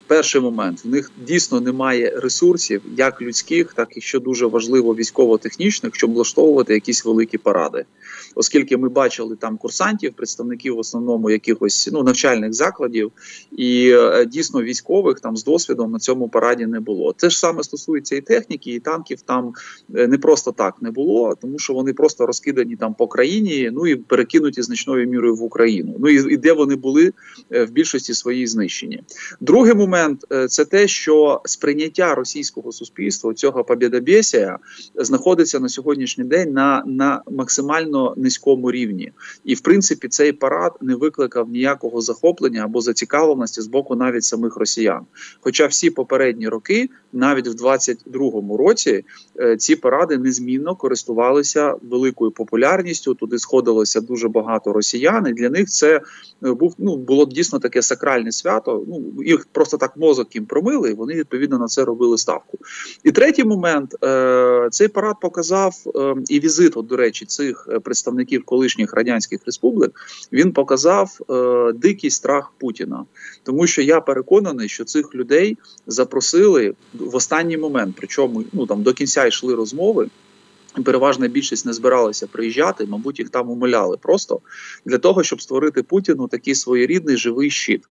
Перший момент, в них дійсно немає ресурсів, як людських, так і, що дуже важливо, військово-технічних, щоб влаштовувати якісь великі паради. Оскільки ми бачили там курсантів, представників в основному якихось навчальних закладів, і дійсно військових там з досвідом на цьому параді не було. Це ж саме стосується і техніки, і танків там не просто так не було, тому що вони просто розкидані там по країні, і перекинуті значною мірою в Україну. І де вони були в більшості своїй знищені. Другий момент – це те, що сприйняття російського суспільства, цього побєдобєсія, знаходиться на сьогоднішній день на максимально низькому рівні. І, в принципі, цей парад не викликав ніякого захоплення або зацікавленості з боку навіть самих росіян. Хоча всі попередні роки, навіть в 22-му році, ці паради незмінно користувалися великою популярністю, туди сходилося дуже багато росіян, і для них це було дійсно таке сакральне свято. Їх просто так мозок їм промили, і вони відповідно на це робили ставку. І третій момент, цей парад показав, і візит, до речі, цих представників колишніх радянських республік, він показав дикий страх Путіна. Тому що я переконаний, що цих людей запросили в останній момент, причому до кінця йшли розмови, переважна більшість не збиралася приїжджати, мабуть, їх там умиляли просто для того, щоб створити Путіну такий своєрідний живий щит.